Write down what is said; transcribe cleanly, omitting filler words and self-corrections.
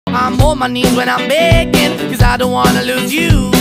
I'm on my knees when I'm begging, 'cause I don't wanna lose you.